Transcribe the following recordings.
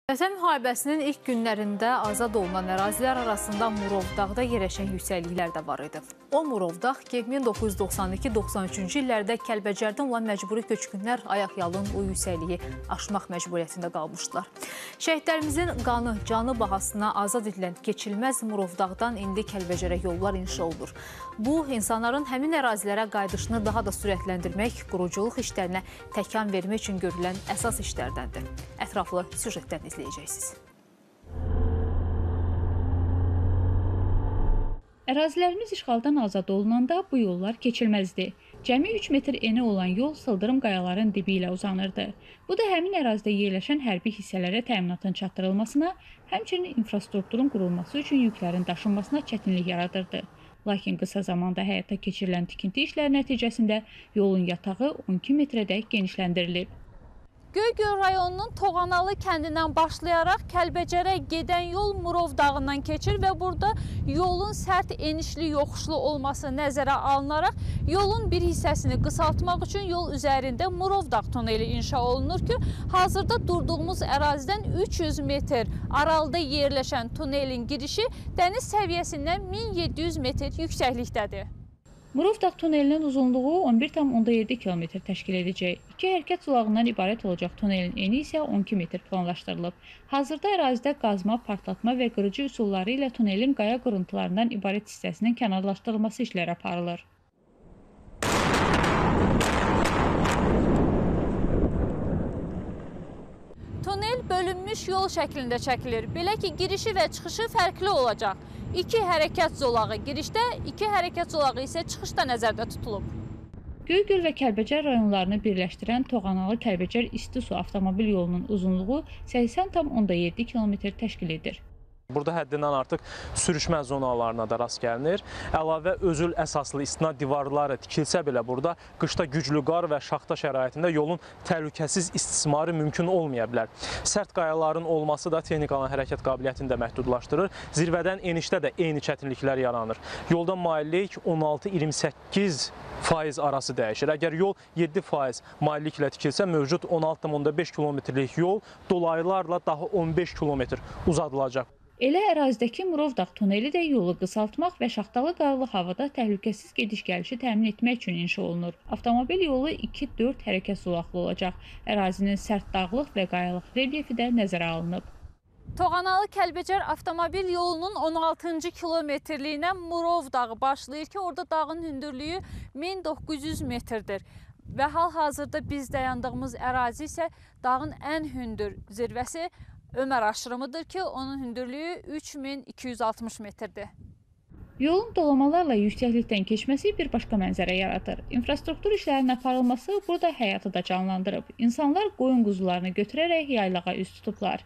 Vətən müharibəsinin ilk günlərində azad olunan ərazilər arasında Murovdağda yerləşən yüksəkliklər də var idi. O Murovdağ ki, 1992-93-cü illərdə Kəlbəcərdən olan məcburi köçkünlər ayaqyalın o yüksəkliyi aşmaq məcburiyyətində qalmışdılar. Şəhidlərimizin qanı, canı bahasına azad edilən keçilməz Murovdağdan indi Kəlbəcərə yollar inşa olunur. Bu, insanların həmin ərazilərə qayıdışını daha da sürətləndirmək, quruculuq işlərinə təkan vermək üçün görülən əsas işlərdəndir. Ətraflı süjetdən izləyəcəksiniz. Ərazilərimiz işğaldan azad olunanda bu yollar keçilməzdi. Cəmi 3 metr eni olan yol sıldırım qayaların dibi ilə uzanırdı. Bu da həmin ərazidə yerləşən hərbi hissələrə təminatın çatdırılmasına, həmçinin infrastrukturun qurulması üçün yüklərin daşınmasına çətinlik yaradırdı. Lakin qısa zamanda həyata keçirilən tikinti işləri nəticəsində yolun yatağı 12 metrədək genişləndirilib. Göygöl rayonunun Toğanalı kəndindən başlayaraq Kəlbəcərə gedən yol Murovdağından keçir və burada yolun sərt enişli yoxuşlu olması nəzərə alınaraq yolun bir hissəsini qısaltmaq üçün yol üzərində Murovdağ tuneli inşa olunur ki, hazırda durduğumuz ərazidən 300 metr aralıda yerləşən tunelin girişi dəniz səviyyəsindən 1700 metr yüksəklikdədir. Murovdağ tunelinin uzunluğu 11,7 km təşkil edəcək. 2 hərəkət zolağından ibarət olacaq tunelin eni isə 12 metr planlaşdırılıb. Hazırda ərazidə qazma, partlatma və qırıcı üsulları ilə tunelin qaya qırıntılarından ibarət hissəsinin kənarlaşdırılması işləri aparılır. Tunel bölünmüş yol şəklində çəkilir. Belə ki, girişi və çıxışı fərqli olacaq. 2 hərəkət zolağı girişdə, 2 hərəkət zolağı isə çıxışda nəzərdə tutulub. Göygöl və Kəlbəcər rayonlarını birləşdirən Toğanalı-Kəlbəcər isti su avtomobil yolunun uzunluğu 80,7 km təşkil edir. Burada həddindən artıq sürüşmə zonalarına da rast gəlinir. Əlavə özül əsaslı istinad divarları tikilsə belə burada qışda güclü qar və şaxta şəraitində yolun təhlükəsiz istismarı mümkün olmaya bilər. Sərt qayaların olması da texnikanın hərəkət qabiliyyətini də məhdudlaşdırır. Zirvədən enişdə də eyni çətinliklər yaranır. Yolda maillik 16-28% arası dəyişir. Əgər yol 7% mailliklə tikilsə, mövcud 16,5 kilometrlik yol dolaylarla daha 15 kilometr uzadılacaq. Elə ərazidəki Murovdağ tuneli də yolu qısaltmaq və şaxtalı qarlı havada təhlükəsiz gediş-gəlişi təmin etmək üçün inşa olunur. Avtomobil yolu 2-4 hərəkət zolaqlı olacaq. Ərazinin sərt dağlıq və qayalıq relyefi də nəzərə alınıb. Toğanalı-Kəlbəcər avtomobil yolunun 16-cı kilometrliyinə Murovdağı başlayır ki, orada dağın hündürlüyü 1900 metrdir. Və hal-hazırda biz dayandığımız ərazi isə dağın ən hündür zirvəsi Ömər aşırımıdır ki, onun hündürlüyü 3260 metrdir. Yolun dolamalarla yüksəklikdən keçməsi bir başqa mənzərə yaradır. İnfrastruktur işlərinin aparılması burada həyatı da canlandırıb. İnsanlar qoyun quzularını götürərək yaylağa üz tutublar.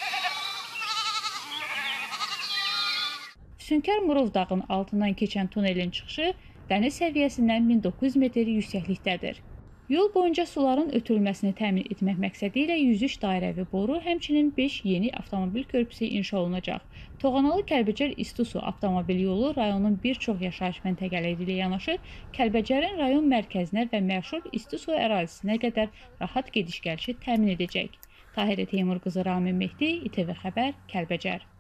Füsunkar Murovdağın altından keçən tunelin çıxışı dəniz səviyyəsindən 1900 metr yüksəklikdədir. Yol boyunca suların ötürülməsini təmin etmək məqsədi ilə 103 dairəvi boru, həmçinin 5 yeni avtomobil körpüsü inşa olunacaq. Toğanalı-Kəlbəcər isti su avtomobil yolu rayonun bir çox yaşayış məntəqələri ilə yanaşı, Kəlbəcərin rayon mərkəzinə və məşhur isti su ərazisinə qədər rahat gediş-gəlişi təmin edəcək. Tahirə Teymur qızı Ramin Mehdi, İTV Xəbər, Kəlbəcər.